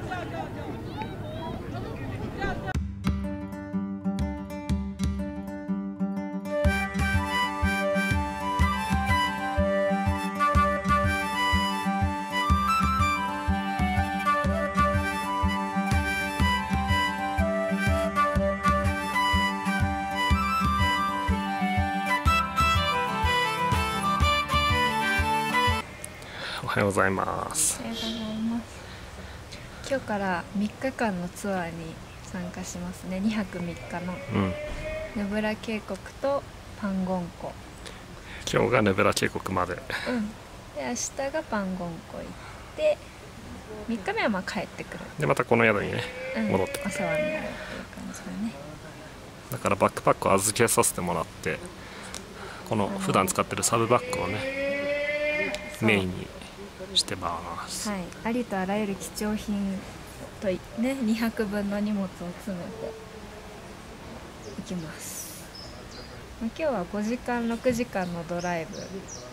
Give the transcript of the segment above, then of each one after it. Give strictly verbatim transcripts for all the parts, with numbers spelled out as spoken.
おはようございます。 おはようございます。今日からみっかかんのツアーに参加しますね。にはくみっかの、うん、ヌブラ渓谷とパンゴン湖。 今日がヌブラ渓谷まで、うん、 で明日がパンゴン湖行ってみっかめはまあ帰ってくる。 でまたこの宿にね、うん、戻ってくる。 お世話になるっていう感じだね。 だからバックパックを預けさせてもらって、この普段使ってるサブバッグをねメインにしてます。 はい、ありとあらゆる貴重品とねにはくぶんの荷物を詰めていきます。今日はごじかんろくじかんのドライブ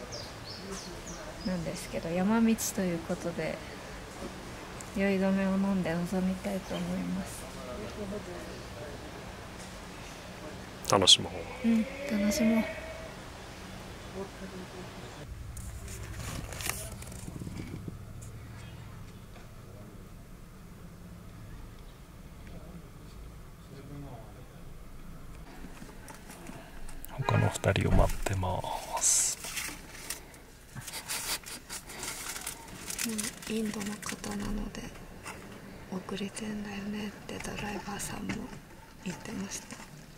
なんですけど、山道ということで酔い止めを飲んで臨みたいと思います。 楽しもう。 うん、楽しもう。 他のふたりを待ってます。 インドの方なので遅れてんだよねってドライバーさんも言ってました。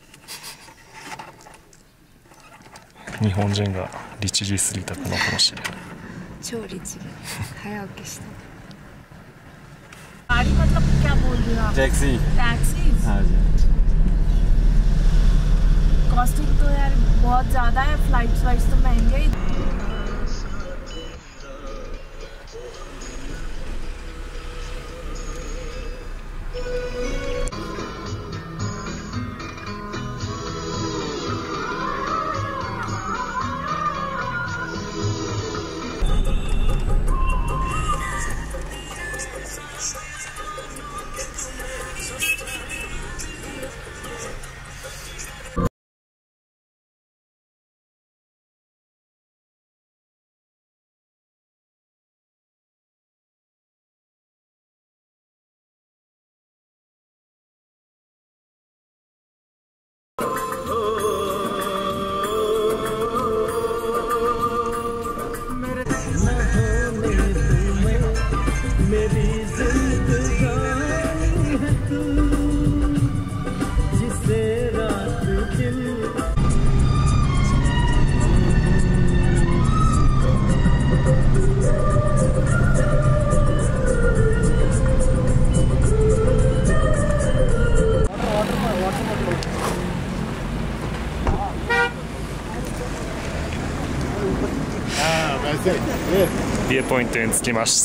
日本人が律儀すぎたのかもしれない。 超律儀。早起きした。 गाड़ी मतलब क्या बोल रही हो आप? टैक्सी टैक्सी हाँ जी। कॉस्टिंग तो यार बहुत ज़्यादा है, फ्लाइट्स वाइट्स तो महंगे ही। ビューポイントに着きました。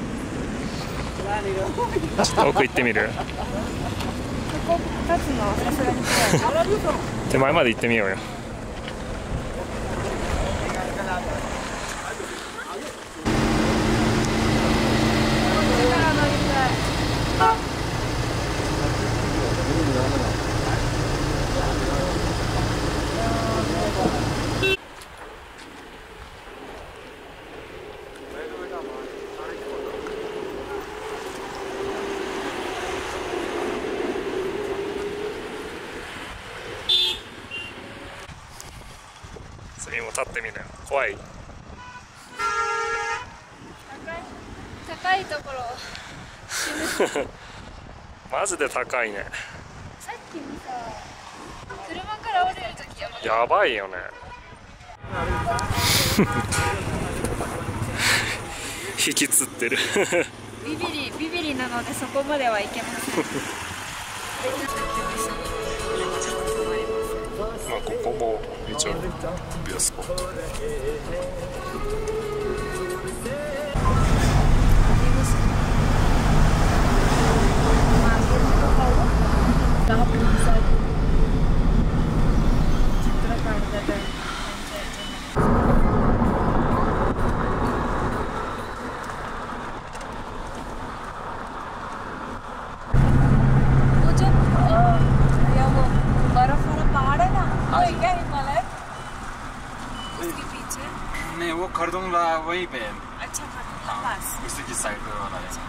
ちょっと奥行ってみる？ ここ立つのさすがに手前まで行ってみようよ。次も立ってみなよ。怖い？ 高いところマジで高いね。 さっき見た車から降りるときやばい。 やばいよね。引きつってる。 ビビリビビリなのでそこまではいけません。 まあここも一応ビュースポット。 नहीं वो कर दूंगा वहीं पे अच्छा पास उसी की साइड पे वाला है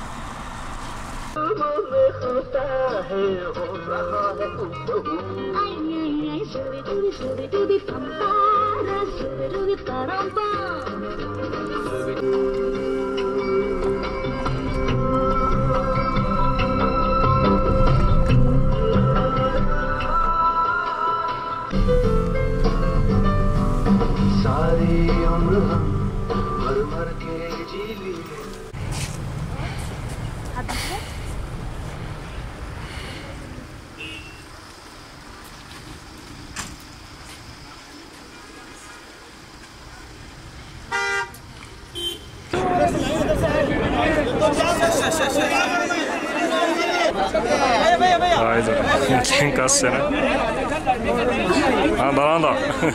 大丈夫喧嘩してないなんだなんだ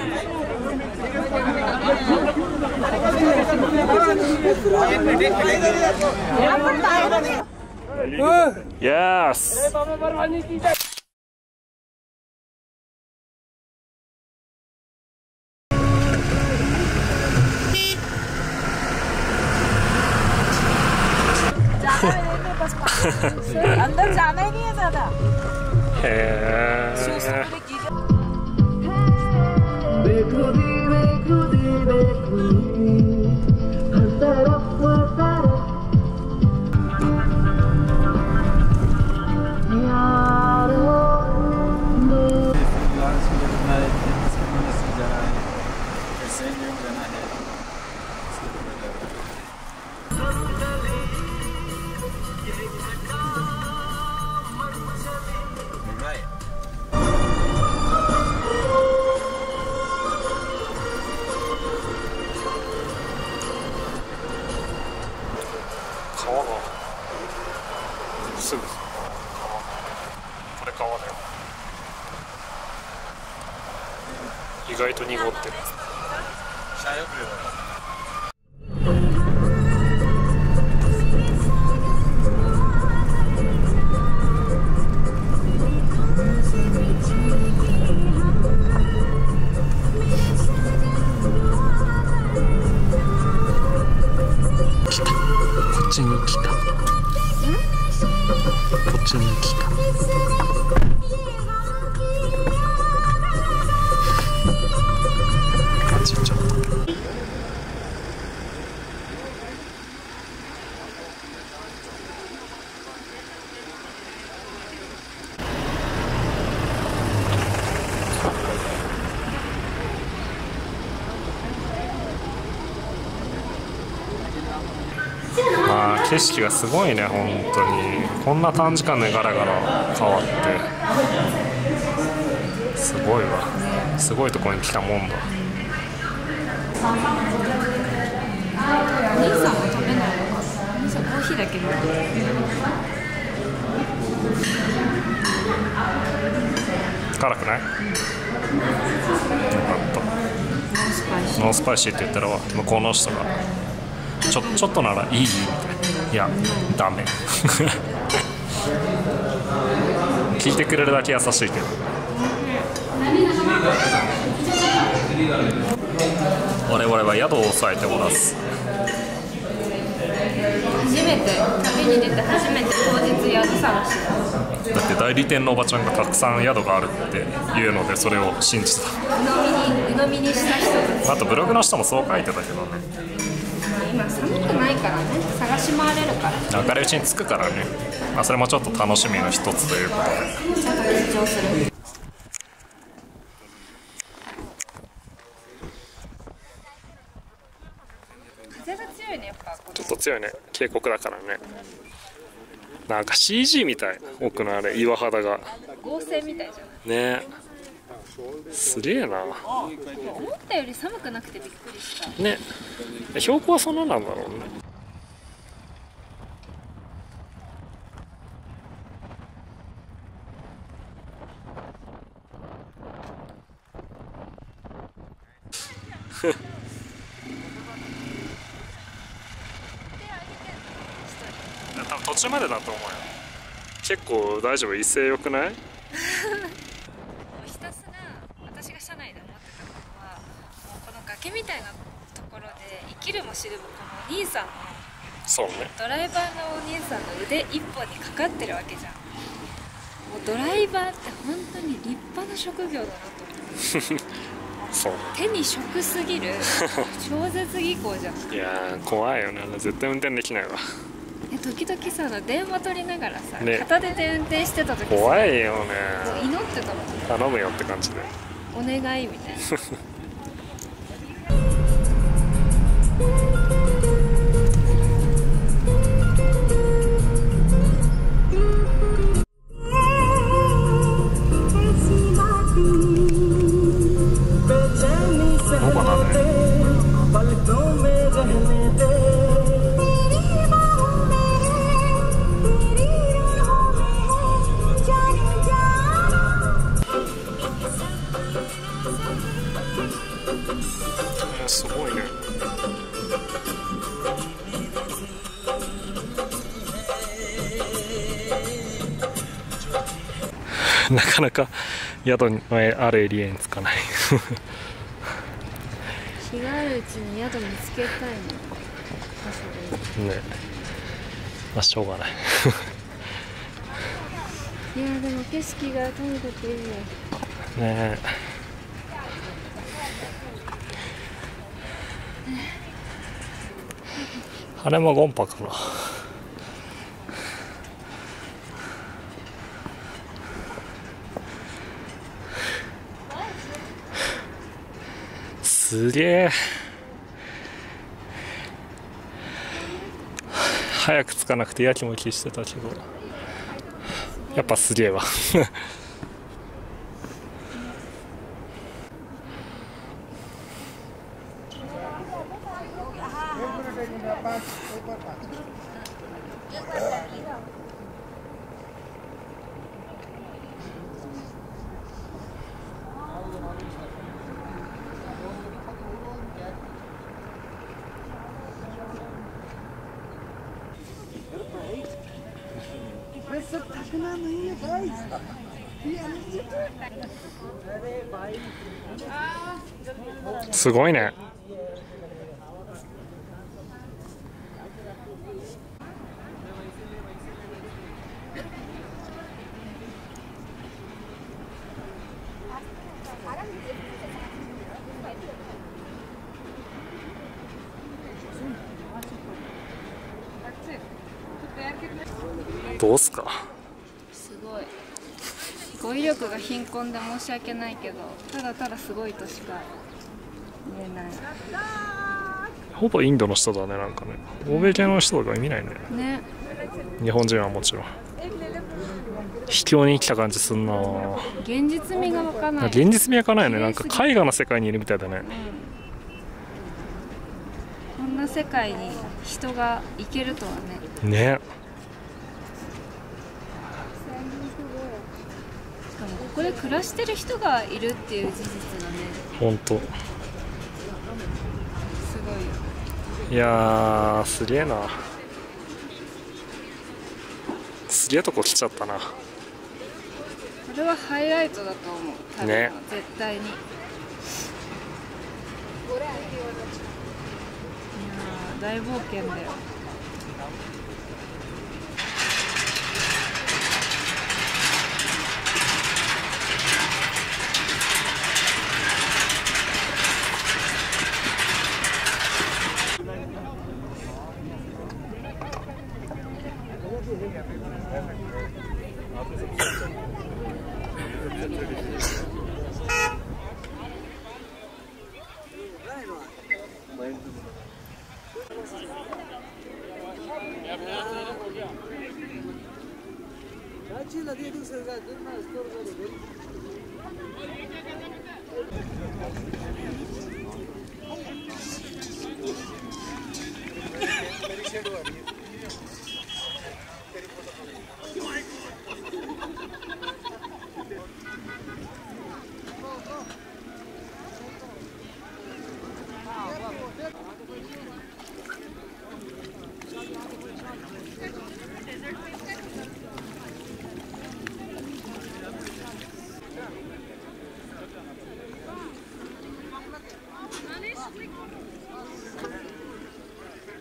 イエス अंदर जाना ही नहीं है ज्यादा へえ川がすぐこれ川だよ意外と濁ってるこっちに来た。こっちに来た。あっち行っちゃった。まあ景色がすごいね本当にこんな短時間でガラガラ変わってすごいわすごいところに来たもんだ。お兄さんは食べないのか。お兄さんコーヒーだけど辛くない？よかった。ノースパイシーって言ったら向こうの人がちょ、ちょっとならいいみたいな。いや、ダメ聞いてくれるだけ優しいけど我々は宿を押さえておらず初めて旅に出て初めて当日宿探しだって代理店のおばちゃんがたくさん宿があるっていうのでそれを信じた。 鵜呑みにした人たち。 あとブログの人もそう書いてたけどね。 今寒くないからね探し回れるから明るいうちに着くからね、まあ、それもちょっと楽しみの一つということでちょっと緊張する。風が強いねやっぱ。 ちょっと強いね渓谷だからね。なんか シージー みたい奥のあれ岩肌が合成みたいじゃんね。すげえな。 思ったより寒くなくてびっくりしたね。標高はそんななんだろうね。多分途中までだと思うよ。結構大丈夫。威勢よくない？ ひたすら私が車内で思ってたことはもうこの崖みたいなとこきるも知るもこのお兄さんのそうね。 ドライバーのお兄さんの腕一本にかかってるわけじゃん。もうドライバーって本当に立派な職業だなと思う。 そう。 手に職すぎる超絶技巧じゃん。 いやー怖いよね。絶対運転できないわ。 え時々さ、あの電話取りながらさ、 ね片手で運転してた時さ、 怖いよね。 もう祈ってたもん。 頼むよって感じで。 お願いみたいな。 すごいね。なかなか宿にあるエリアに着かない。 日があるうちに宿見つけたいの。 ね、まあしょうがない。 いやでも景色がとにかくいいね。 ねあれもゴンパかな。すげえ。早く着かなくてやきもきしてたけど、やっぱすげえわ。すごいね。どうすか。 すごい。語彙力が貧困で申し訳ないけど、ただただすごいとしか言えない。 ほぼインドの人だね。なんかね、欧米系の人とか見ないね。 ね。 日本人はもちろん。秘境に来た感じすんな。 現実味がわかんない。 現実味わかんないね。なんか絵画の世界にいるみたいだね。 うん、こんな世界に人が行けるとはね。 ね。 しかもここで暮らしてる人がいるっていう事実がね。 本当。 すごいよ。 いやーすげえな。すげえとこ来ちゃったな。 これはハイライトだと思う。多分ね。 絶対に。いやー大冒険だよ。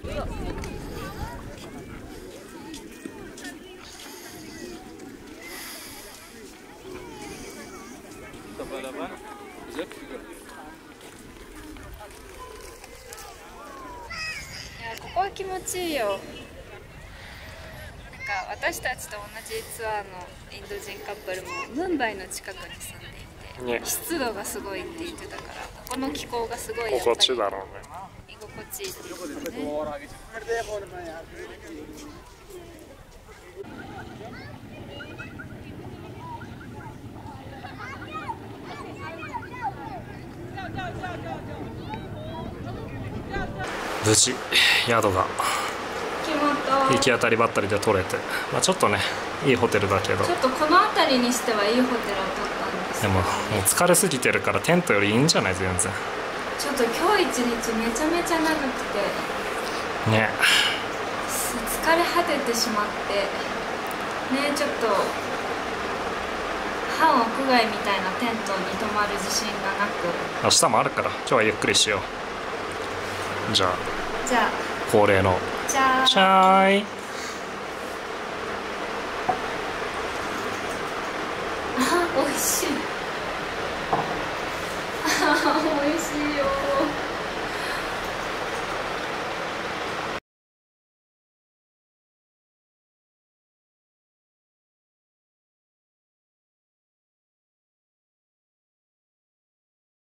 ここは気持ちいいよ。なんか私たちと同じツアーのインド人カップルもムンバイの近くに住んでいて、ね、湿度がすごいって言ってたから、ここの気候がすごいやっぱり心地いいだろうね。 居心地いいって言ってたね。 無事宿が行き当たりばったりで取れて、まあ、ちょっとねいいホテルだけど、 ちょっとこの辺りにしてはいいホテルを取ったんですけど、 でももう疲れすぎてるからテントよりいいんじゃない？全然ちょっと今日一日めちゃめちゃ長くてね、 疲れ果ててしまってね、ちょっと半屋外みたいなテントに泊まる自信がなく、 明日もあるから今日はゆっくりしよう。じゃあじゃあ恒例のじゃあチャイ。 あ、美味しい。あ、美味しいよ。